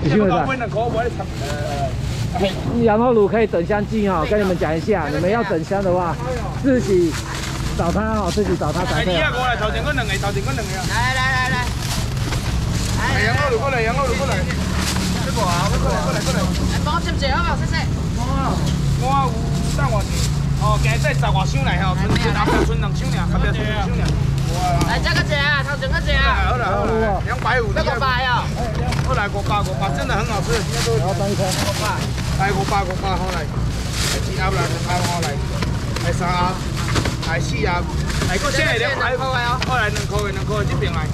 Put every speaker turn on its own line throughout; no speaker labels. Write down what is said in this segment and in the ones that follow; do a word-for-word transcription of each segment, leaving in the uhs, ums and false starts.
你去问他。羊肉卤可以等香鸡哈，跟你们讲一下，你们要等香的话，自己找他哈，自己找他才可以。
哎，过来，头前嗰两个，头前嗰两个。
来来来来，
来羊肉卤过来，羊肉卤过来。这个啊，过来过来过来。
来帮我接接好不好？谢谢。
我有三外钱，哦，今仔十外箱来吼，剩剩后壁剩两箱尔，后壁剩两箱尔。
来加个钱啊，头前个钱啊。
好了好了，两百五。
这个百哦。
好来五百五百，真的很好吃。今天都
然后当一颗。
来五百五百好来，来一盒来，两盒好来，来三盒，来四盒，来个这两百五的哦，好来两块的，两块的这边来。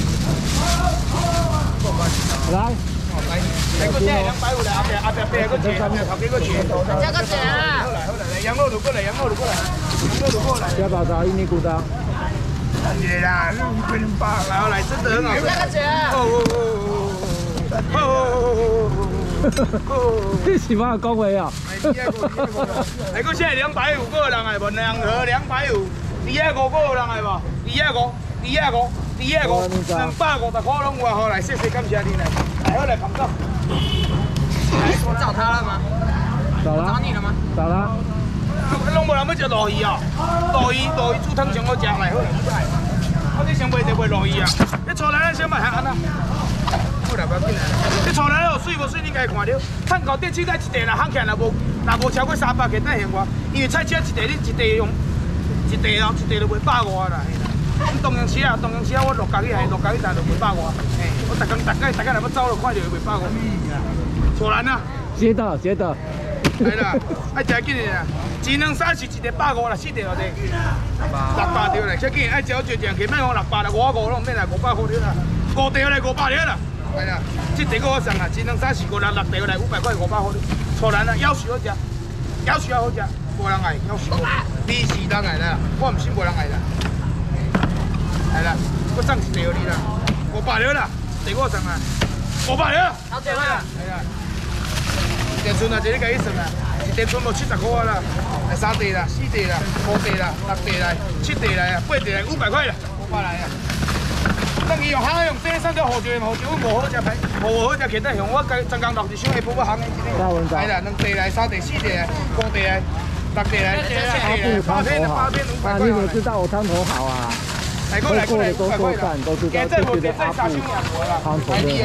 来。
来，来个这两百五来，后壁后壁八个钱，后壁头几个钱。
加个钱啊！
好来好来，来羊肉卤过来，羊肉卤过来，羊肉卤过来。
加宝茶，印尼骨汤。
耶啦，六分八，来好来，真的很好吃。
加个钱啊！
哦哦哦哦哦哦！
你喜欢恭维啊？
来个这两百五个人来无？两盒两百五，二百五个人来无？二百五，二百五，二百五，两百五十块拢有啊！好来，谢谢感谢你来。 来，我来捧场。
我找他了吗？
找了。
找你了吗？
找了。
拢无人要食鲈鱼哦，鲈鱼鲈鱼煮汤上好食，来好。我你想卖就卖鲈鱼啊？你出来咱先卖下安那。好啦，不要紧啦。你出来有水无水，你家看着。碳烤电器在一地啦，行起来无，若无超过三百，给等嫌我。因为菜车一地你一地用，一地哦，一地就卖百外啦。东阳市啊，东阳市啊，我落家去还落家去，但就卖百外。嘿，我逐工逐个逐个若要走就看到卖百外。错难啊！
接到接到。
来啦，爱食紧的啦。一两三是一个百五啦，四条的。六百条啦，小紧爱食好少点，起卖讲六百啦，五五拢免啦，五百块条啦，五条来五百条啦。来啦，这地个我送啦，一两三四五六六条来五百块五百块条。错难啊，要求好食，要求好食，无人爱，要求。你是人爱啦，我唔信无人爱啦。 来啦，我送一条你啦，五百条啦，地我送啊，五百条。
好几块啦。
系啦，电村啊，这里家己算啦，一电村无七十块啦，来三地啦，四地啦，五地啦，六地来，七地来啊，八地来，五百块啦，五百来啊。等伊用行用这三条河就河就无好食歹，无好食其他用我家专工落一箱下晡我行的今日。来啦，两地来，三地，四地来，五地来，六地来，七地来，八片八片五百块。
你怎么知道我汤头好啊？
来过来过来，
都做饭都知道，就觉得阿布汤头的。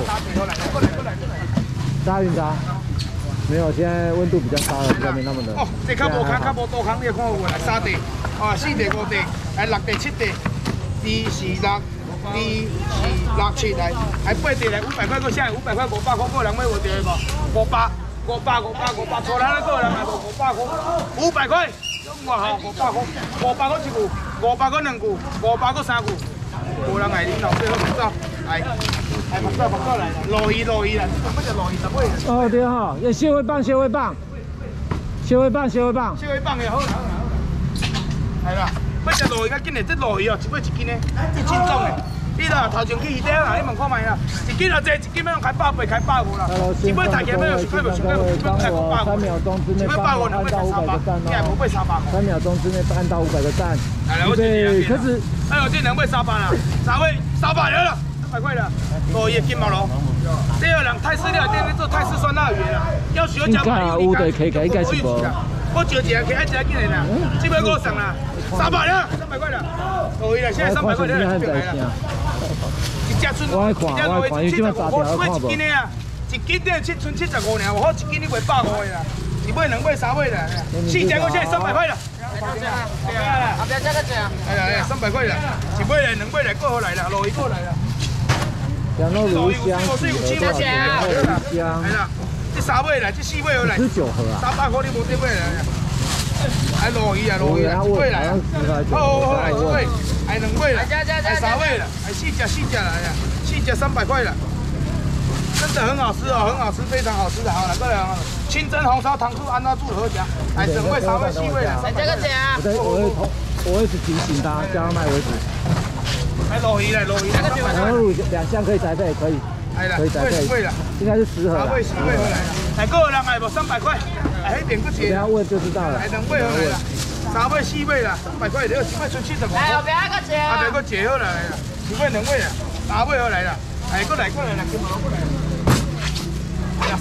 沙云茶没有，现在温度比较高了，比较没那么冷。
哦，这较无空，较无多空，你看有来三地，哦，四地五地，来六地七地，二四六，二四六七来，还八地来五百块，个下五百块五百块，个人要有着无？五百，五百，五百，五百，错啦，个人来无五百块，五百块。 哇吼，五百块，五百块一句，五百块两句，五百块三句，无人爱你老最好目走，来，来目走目走来，鲈鱼鲈鱼啦，你不只鲈鱼十尾。
哦对哈，要蟹尾棒蟹尾棒，蟹尾棒蟹尾棒，
蟹尾棒也好啦好啦好啦，系啦，要食鲈鱼较紧嘞，这鲈鱼哦，一尾一斤嘞，一斤重嘞。 你啦，头前去鱼店啦，你问看卖啦，一斤啊，这一斤要用开百八、开百五啦，一尾大件要用十块、十块、十块开五百五，一尾百五两尾才三百，你还无买三百？
三秒钟之内按到五百个赞。
来来，我这
开始。
哎呦，这两尾三百啦，三尾三百了啦，三百块啦，鲈鱼金毛龙。这个人泰式料店咧做泰式酸辣鱼啦，要喜欢食麻油，你讲我有钱啦，我招一个客爱食紧的啦，这尾我送啦，三百了，三百块啦，鲈鱼啦，现在三百块了，这边来啦。 一只剩，一只鲈鱼七十五，我买一斤的啊，一斤的七剩七十五尔，我好一斤你卖百五的啦，一尾两尾三尾啦，四只我现在三百块啦。对啊，
后边加个钱。
哎呀哎，三百块啦，一尾来两尾来过好来啦，鲈鱼过来啦。
羊肉卤香，
多少钱啊？
香。
哎啦，这三尾来，这四尾来。
十九盒啊。
三百块你无得买啦。哎，鲈鱼啊，鲈鱼啊，一尾来。好好好来，一尾。 还两尾啦，还三尾啦，还四只四只来呀，四只三百块了，真的很好吃哦，很好吃，非常好吃的。好，来过来啊，清蒸红烧糖醋安娜煮好食，还整尾、三尾、四尾啦。
这个钱啊？
我我会我会提醒他，叫他卖为止。
来鲈鱼来，鲈鱼来，
然后两箱可以宅配，可以，可以宅配。应该是十盒。
三尾、四尾回来了，来个人来不三百块，哎，那边不接。
等下问就知道了。
来两尾回来了。 三尾四尾啦，三百块，你一尾剩七十五。
哎，后边那个钱。
啊，对，个解好啦，一尾两尾啦，三尾好来啦，哎，过来过来啦，金毛过来。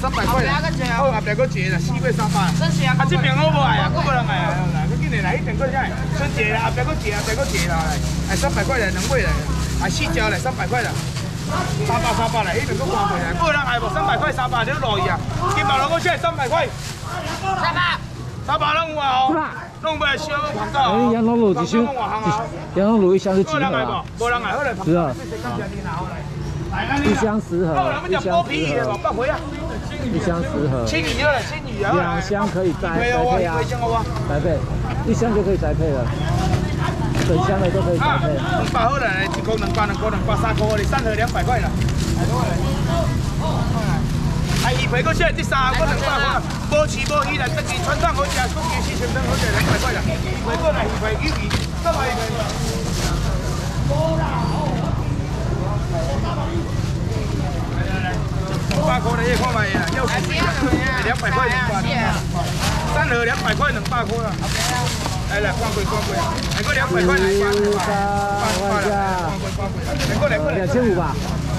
三百块。好，后壁搁一个啦，四块三百。啊，这边我无爱啊，我无人爱啊，来，佮紧来，来，一边搁啥？春节啦，后壁搁一个，后壁搁一个啦，来，三百块来，两尾来，啊，四条来，三百块啦。 三百三百来，迄边搁关过来，个人爱无三百块三百你落去啊！金毛龙我现在三百块，三百，三百拢有啊吼，拢袂烧个广告。
哎，羊肉卤一箱，羊肉卤一箱是几盒啊？
无人爱，好来，
十盒。一箱十盒，一箱十盒。一箱十盒。
青鱼了，青鱼啊！
两箱可以栽栽配啊，栽配，一箱就可以栽配了。 整箱的都可以搭配。
两百好来，一公两百，两公两百，三公我哋三盒两百块啦。哎，鱼皮搁现在这三个两百块，无饲无鱼来，自己川烫好食，国际四千灯好食两百块啦。鱼皮过来，鱼皮鱼皮，三百鱼皮。来来来，两百块来，看卖啦，要死啦，两百块两百，三盒两百块两百块啦。 来来，关柜关柜，来个两百块来关，关下，来过来过来，
两千五吧？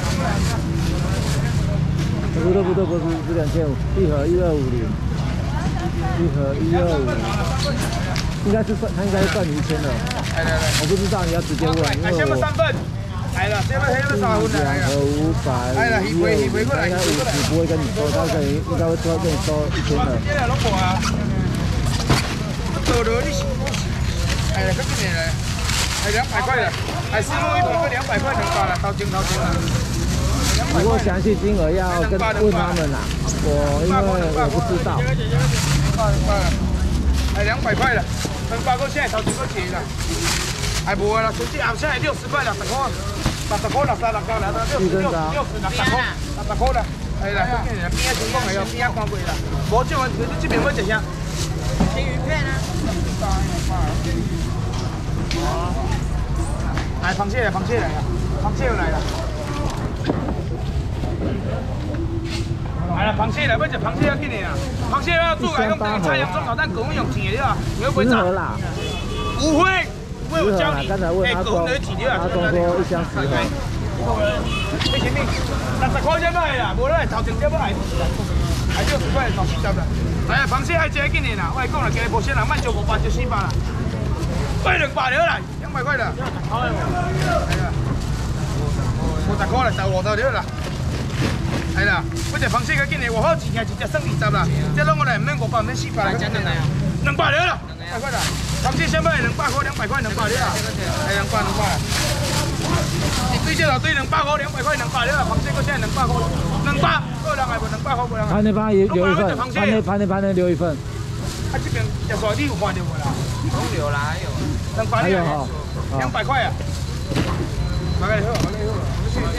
不对不对不对，不是两千五，一盒一二五零，一盒一二五零，应该是算，他应该是算你一千的。来来来，我不知道，你要直接问，因为我。三份，来了，这份黑份三份的，来了。两盒五百，来了，一回一回过来，应该五十不会跟你收，他可能应该会多跟你收一千的。接下来老婆啊。 多多你是我是，哎呀，这几年来，哎两百块的，哎师傅一瓶个两百块能发了，掏金掏金了。不过详细金额要跟问他们啦，我因为我不知道。
哎两百块了，能发个现在掏金个钱了，哎无啦，手机后现在六十块了，十块，八十块了，三十块了，六十六六十六十块，六十块了，哎啦，这边边情况系哦，边关过啦，无这样，你这边要怎样？
青鱼片呢？
来，螃蟹来，螃蟹来了，螃蟹又来了。来了，螃蟹来，要食螃蟹要紧的啊！螃蟹要煮来用这个菜用中好，但狗用甜的啊，你会不会炸？不会，不会我教你。哎，狗能甜的啊，
他说一箱十盒。
你前面六十块才买啦，无咧头前才买，还六十块头四十啦。 来啊，螃蟹爱食紧的啦，我讲啦，今日无些人慢就五百就四百啦，快两百了啦，两百块啦。好啊，系啦，五十块啦，十五头了啦。系啦，我只螃蟹较紧的，外口一件一只算二十啦，这拢我来唔免五百，唔免四百啦。两百了啦，两百块啦。螃蟹先买两百块，两百块两百了啦。系两百两百。一堆只头堆两百块，两百块两百了啦，螃蟹个现在两百块，两百。
盘内盘内留一份，盘内盘内盘内留一份。
啊，这边要说你有看到无啦？
都留啦，还有。
两百了哈，两百块啊。买个好，买个好，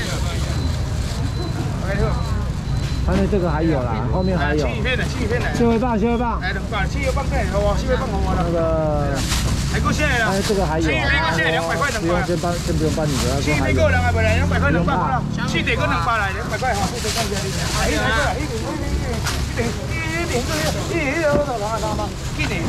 买个好。
盘内这个还有啦，后面还有。
青鱼片的，青鱼片的。
蟹尾棒，蟹尾棒。
哎，两百，青鱼棒片好啊，蟹尾棒好啊。
那个。
还够现在啦！
哎，这个还有。
青鱼片个现在两百块两百。
先帮，先不用帮你的。
青鱼片个两百来，两百块两百啦。青鱼个两百来，两百块哈，这个看起来。哎呀，一点一点一点一点一点一点，我操，啷个啷个？一点。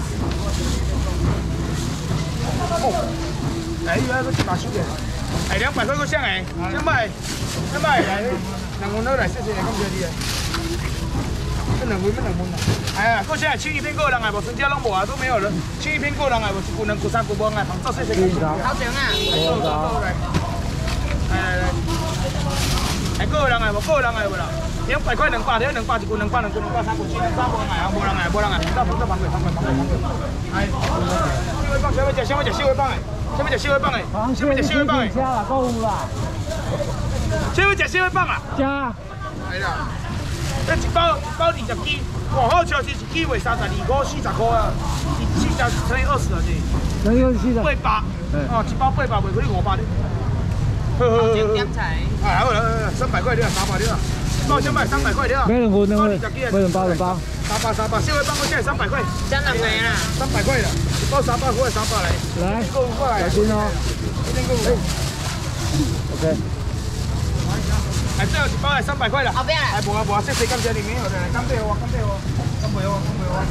哦，哎，有那个大手的，哎，两百块个箱哎，两百，两百来，两公头来，谢谢，感谢你。 这两杯，这两杯啦。哎呀，个现在青鱼片个人哎，无剩只拢无啊，都没有了。青鱼片个人哎，无一股两股三股无哎，放做谢谢。
好长啊！
走走走来，来来来，哎个人哎，无个人哎无啦。两百块两百，两两百一股两百两股两百三股七两三无哎啊，无人哎，无人哎，放放放放放放放放。哎，蟹尾棒，虾米食？虾米食蟹尾棒哎？虾米食蟹尾棒哎？虾米食蟹尾棒哎？
加啦，够有啦。
虾米食蟹尾棒啊？
加。
来啦。 这一包一包二十支，外口超市一支卖三十二块、四十块啊，四十乘以二十啊，这。
乘以二十。八
百。哦，一包八百，卖可以五百的。呵呵呵。
香菜。
啊，好了，三百块了，三百了。包先卖三百块了。
没人付，那个。没人包，人包。
三百三百，小尾包我现在三百块。
真的没啦。
三百块了，一包三百块，三百来。
来。
够过来。
小心哦。
一定够。
OK。
哎，这一包来三百块了。
后边来。
哎，无啊无啊，谢谢感谢你们，来来，干杯哦，干杯哦，干杯哦，干杯哦。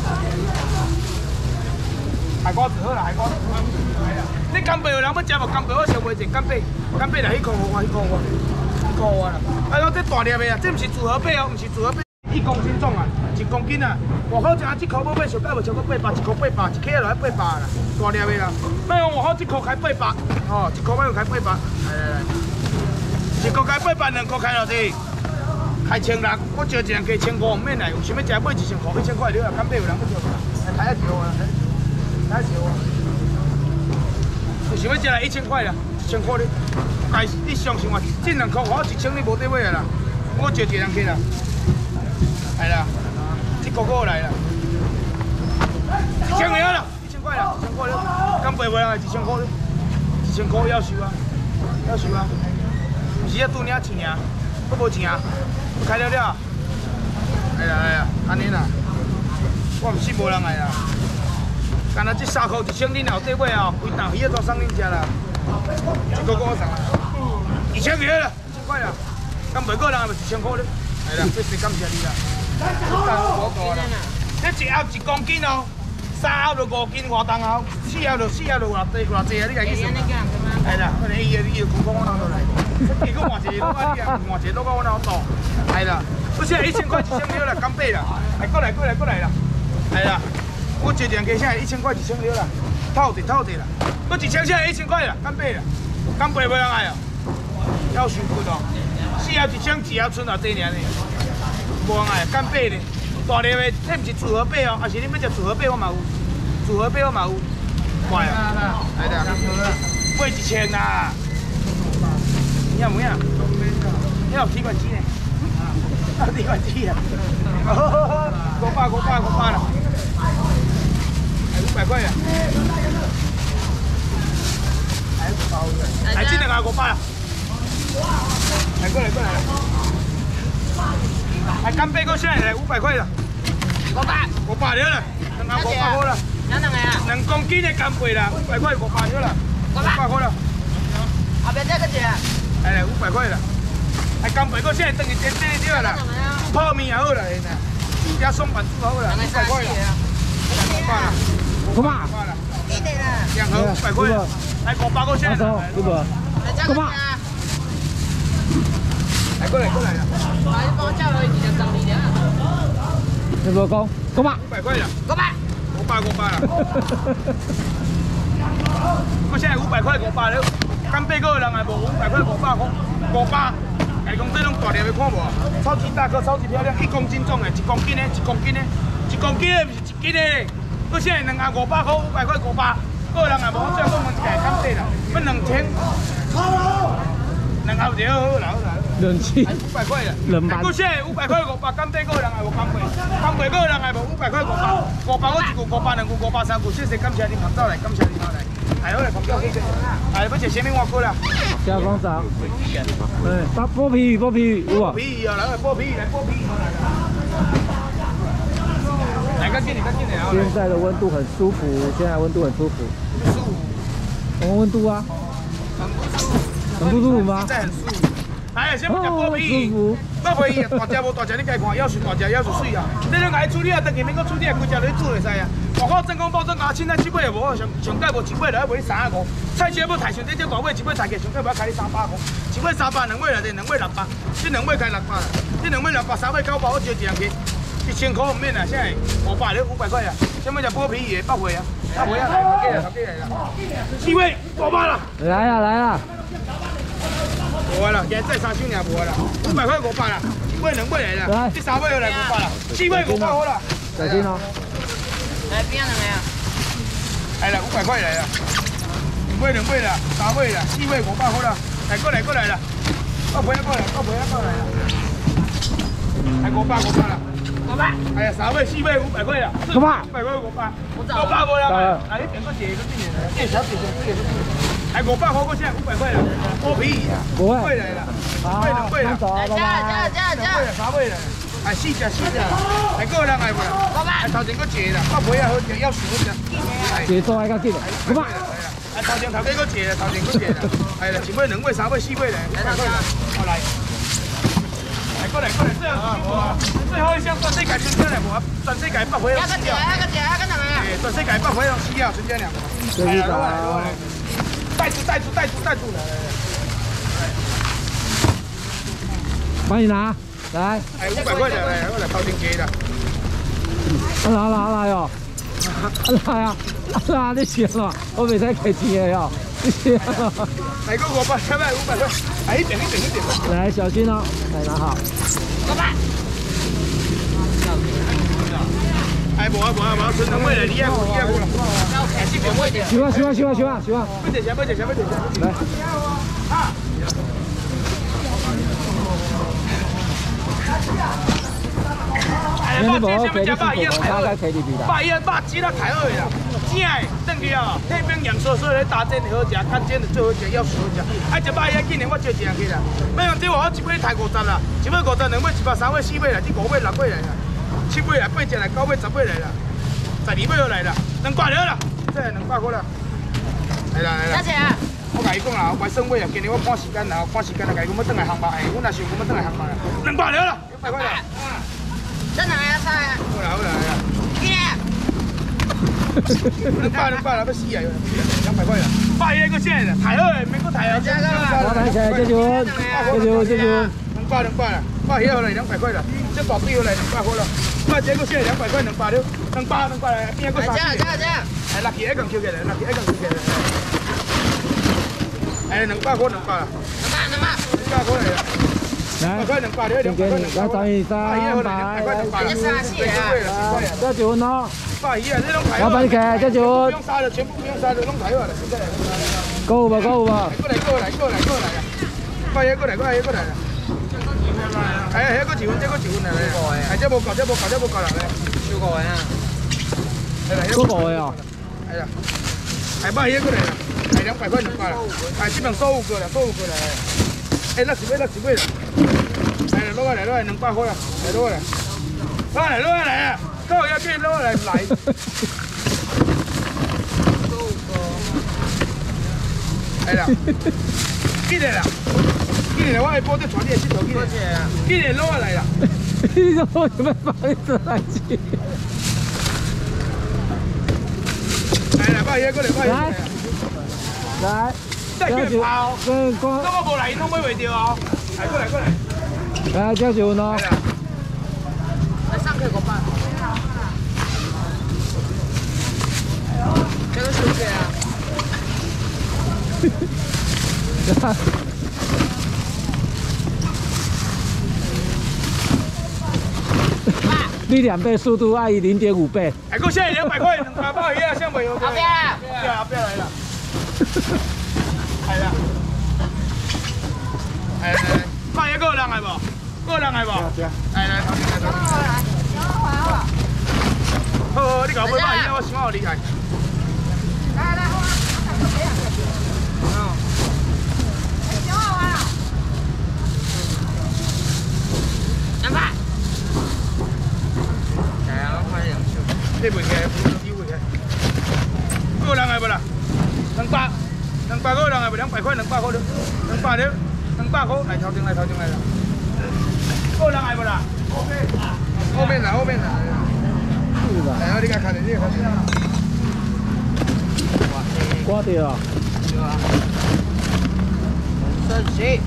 海瓜子好啦，海瓜子。你干贝有人要食无？干贝我想卖一干贝，干贝来迄块我，迄块我，迄块我啦。啊，我这大粒的啊，这不是组合贝哦，不是组合贝。一一公斤重啊，一公斤啊，外口正一箍要买上价无超过八百，一箍八百，一 K 落来八百啦，大粒的啦。卖用外口一箍开八百，哦，一箍卖用开八百，来来来，一箍开八百，两箍开偌济？开千六，我招一人加千五，唔免来，有想要食买一千块，一千块了啊，敢买有人要招啦？来开一条啊，开一条啊。有想要食来一千块啦，一千块你，但是你上想话，这两箍我一千你无得买啊啦，我招一人去啦。 来啦，这个个来了，一千了啦，一千块啦，一千块了，刚赔回来一千块，一千块要收啊，要收啊，不是要拄领钱啊，我无钱啊，我开了了，来啦来啦，安尼啦，我唔信无人来啦，干那这三块一千恁后底买哦，规担鱼仔都送恁食啦，一个个送啊，一千块了，一千块啦，刚赔过人还是一千块了，来啦，这是感谢你啦。 这一盒一公斤哦，三盒就五斤外重哦，四盒就四盒就偌济偌济啊！你家己算。系啦，可能伊个伊个讲讲我哪度来？结果换一个，我你啊换一个，落到我哪度？系啦，我现在一千块一千了啦，减八啦，来过来过来过来啦，系啦，我一两个现在一千块一千了啦，透地透地啦，我一千现在一千块啦，减八啦，减八无人来哦，要收贵哦，四盒一千，一盒剩偌济尔呢？ 无人爱干贝咧，大粒的，这毋是组合贝哦，还是你要食组合贝我嘛有，组合贝我嘛有，快啊，来啦，买一千啦，你有冇呀？你有提款机呢？有提款机啊，五百五百五百啦，五百块啊，来这两个五百啦，来过来过来。 还干贝个现在来五百块了，五百，五百了啦，两盒五百块了，两两个啊，两公斤的干贝啦，五百块五百了啦，五百块了，后边这个钱，哎来五百块了，还干贝个现在等于点点点啦，泡面也好啦，现在松板煮好啦，五百块了，五百了，五百了，两盒五百块了，还五百个现在，五百，五百。 来过来过来啦！来，你帮我叫落去二十张二两啊！你无讲，五百，五百块啦，五百，五百五百啦。我现在五百块五百了，干贝个人还无五百块五百块，五百。哎，讲这种大粒的看无？超级大颗，超级漂亮，一公斤重的，一公斤的，一公斤的，一公斤的不是一斤的。我现在两盒五百块，五百块五百，个人还无这样讲，我一家干贝啦，要两千。两盒就好好啦，好啦。 冷气五百块啦，冷板。我现在五百块五百，干贝个人还无干贝，干贝个人还无五百块五百，五百我一股五百两股五百三股，谢谢感谢您捧到来，感谢您来，来好来捧到谢谢。来要食什么我过啦？加工厂。对，剥剥皮剥皮有啊。皮啊，来剥皮来剥皮。来赶紧点，赶紧点啊！现在的温度很舒服，现在温度很舒服。舒服。什么温度啊？很不舒服吗？现在很舒服。 哎呀，先不讲剥皮，剥皮大只无大只，你家看，要是大只，要是水啊。你两个处理啊，等下免个处理啊，规只落去煮会使啊。外口真空包装啊，凊彩七八也无，上上盖无一尾就要卖你三啊五。菜市要抬上这只大尾，一尾抬起上盖要开你三百五。一尾三百，两尾内底两尾六百，这两尾开六百啦。这两尾六百，三尾九百，我招一人去，一千块唔免啦，现在五百了，五百块啊。想要食剥皮也剥皮啊，剥皮啊，来，头家来，头家来啦。四尾五百啦。来啊来啊！ 无啦，今再三箱尔无啦，五百块五百啦，一尾两尾来啦，这三尾又来五百啦，四尾五百好啦。再见哦。来边两个啊？来啦，五百块来啦，一尾两尾啦，三尾啦，四尾五百好啦。来过来过来啦，到陪过来，到陪过来啦。来五百五百啦。五百。哎呀，三尾四尾五百块啦。五百。五百块五百。五百无啦。来，你点个姐个进来，这小姐姐这个。 哎，五百块，我现在五百块了，剥皮啊，五百来了，贵了贵了，加加加加，贵了三倍了，哎，四只四只，哎，个人来不啦？哎，头前个节啦，我皮啊好食，要熟只，节做爱较紧，五百，哎，头前头几个节啦，头前个节啦，哎啦，一尾两尾三尾四尾嘞，五百块，好来，哎，过来过来，最后最后一箱全世界春节两个，全世界百回用四条，哎，全世界百回用四条春节两个，哎呀，过来过来。 带住带住带住带住来来来，帮你拿。
来，
哎，五百块的，来，我来掏钱给的。
啊来来来哟，啊来啊，啊来你行了，我袂使客气的哟，你行了。
来个五百，两百五百块，哎，一点一点一点。
来，小心哦，来拿好。
老板。
哎，无啊无啊无啊，存两位来，你啊你啊过来。
喜欢喜欢喜欢喜欢喜欢。
不值钱不值钱不值钱。
来。啊。
哎，我这什么叫百亿台二？百亿百几啦台二啦，正的，等去啊，那边洋酥酥咧打针好食，看煎的最好食，要好食。哎，一百亿今年我招一人去啦，每样这话我一尾台五十啦，一尾五十，两尾一百，三尾四尾来，这五尾六尾来啦，七尾来，八只来，九尾十尾来啦，十二尾又来啦，两百了啦，这两百块啦，来啦来啦。
多少钱？
我甲伊讲啦，我买算尾啊，今年我看时间啦，看时间啦，甲伊讲要转来航班，哎，我若想讲要转来航班啦，两百了啦，两百块啦。
真的呀，菜。
好啦好啦来啦。
几年？
两百两百啦，要死啊！两百块啦，百一个现的，台二的，免搁台二。
老板起来，这就这就这就。
两百两百啦，百一好来两百块啦，这大杯好来两百块啦，百这个现两百块两百了，两百两百来，边个三？
这样这样这样。
哎，六起一共扣起来，六起一共扣起来。哎，两百块两百啦。
两百两百。
两百块来啦。
来，先给你，来找你三百，
这三四啊，
这九分哦。
百一啊，这种台。
老板起来，这九分。
不用杀的，全部不用杀的，弄台了，现在。
够吧，够吧。
过来过来过来过来啦！百一过来过来过来啦！哎，迄个一分，这个一分来啦！哎，这无够，这无够，这无够啦！
超过啊！
来来，
够够的哦。
哎呀，哎，百一过来啦！哎，两百块两百啦！哎，这边收五个啦，收五个啦！哎，那十尾，那十尾啦！来来，落来落来，两百块啦！来落来，落来落来啊！到要变落来来。哎啦，几年啦？几年我下晡再传你去头几年？几年落来啦？
你怎么准备把你转来去？
来啦，百一过来，百一过来。
来，
再去跑，
跟光，
那我无来，拢买袂着哦。来过来过来。
来，这九分哦。
来上去五百。这个收起啊。你两倍速度，阿姨零点五倍。
哎，够现在两百块，两百包鱼啊，像没有？
好，不要了，
不要了，不要来了。来啦！哎来来，百一个人来无？个人来无？来来，头先来头先来。好好，你搞买百一，我想好厉害。来来，好啊。
两百。来啊，快点去。
这袂起，不能丢袂起。个人来不啦？两百，两百个人来不？两百块，两百块了，两百了，两百块，来头前来头前来了。个人来不啦？后面来，后面来。
是吧？
来，你看看，你看看。
刮掉啊！
对啊。三十。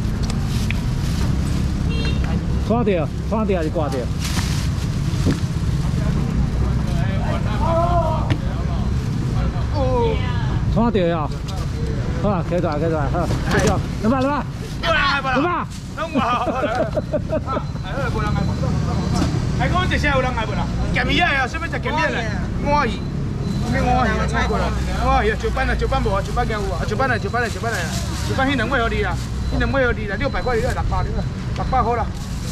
刮掉，刮掉还是刮掉？刮掉呀！好啦，开出来，开出来，好，继续，两百，两百，两百，两百，
拢有好，来，来，来，无人来，还讲这些有人来无啦？咸鱼啊，啥物食咸鱼来？碗鱼，咩碗鱼？碗鱼，石斑啊，石斑无啊，石斑有啊，石斑来，石斑来，石斑来啦，石斑迄两尾互你啦，迄两尾互你啦，六百块，六百八，六百好啦。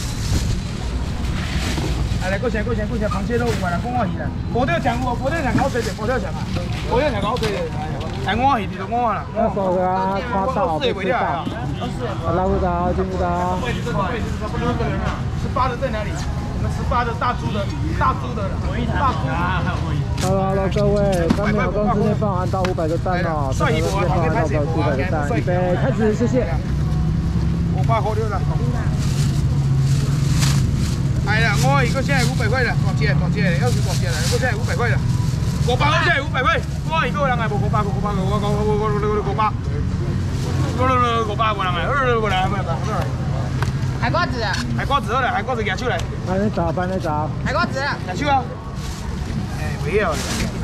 来来，过钱过钱过钱，螃蟹肉五百啦，讲碗鱼啦，无得抢无，无得抢口水的，无得抢啊，无得抢口水的，哎，碗鱼就碗啦。
那手给他刮到，不知道，拉不到，听不到。
十八的在哪里？我们十八的大猪的，大猪的，大猪啊，还有货。
Hello Hello， 各位，三秒钟之内放完到五百个赞哦，三秒钟之内放完到五百个赞，预备开始，谢谢。
五百好六了。哎呀，我一个现在五百块了，多钱多钱，要是多钱了，我现在五百块了。五百个现在五百块，我一个人还无五百个，五百个，我我我我我我五百，我我我五百个人还，我我我我来，没有没有。
海瓜子，
海瓜子好了，海瓜子举手来。
搬来找，搬来找。
海瓜子，
举手啊！哎，不要。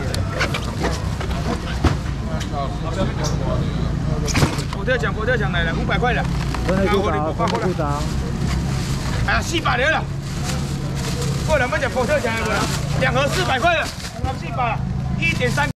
佛跳墙，佛跳墙来了，五百块了。
分来股长，分来股长。
哎呀，四百了了。过两分钱佛跳墙有无啦？两盒四百块了，两盒四百，一点三。